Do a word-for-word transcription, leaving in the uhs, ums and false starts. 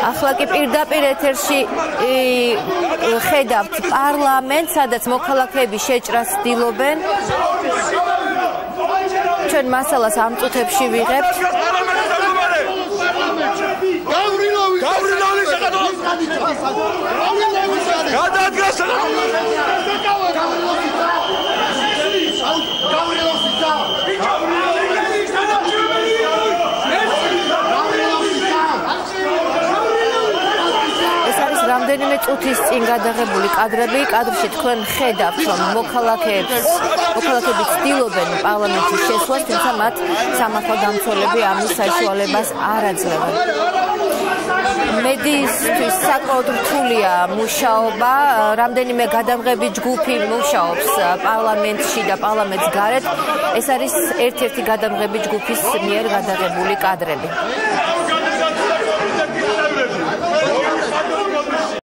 ახლა კი პირდაპირ ეთერში ხედავთ პარლამენტს, სადაც მოქალაქეები შეჭრას ცდილობენ. ჩვენ მასალას ამ წუთებში ვიღებთ. რამდენიმე წუთის წინ გადაღებული კადრები, კადრში თქვენ ხედავთ, რომ მოქალაქეებს, მოქალაქეები ცდილობენ პარლამენტში შესვლას, თუმცა მათ სამართალდამცველები ამის საშუალებას არ აძლევენ. მედიისთვის საკმაოდ რთულია მუშაობა, რამდენიმე გადამღები ჯგუფი მუშაობს პარლამენტში და პარლამენტს გარეთ. ეს არის ერთ-ერთი გადამღები ჯგუფის მიერ გადაღებული კადრები.